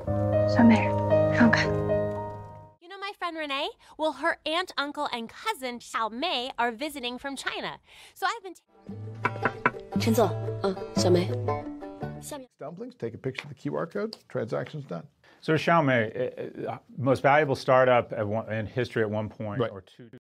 小美，让开。 You know my friend Renee? Well, her aunt, uncle, and cousin Xiaomei are visiting from China. So I've been. 陈总，小梅， Dumplings, take a picture of the QR code, transaction's done. So Xiaomei, most valuable startup in history at one point Right. or two.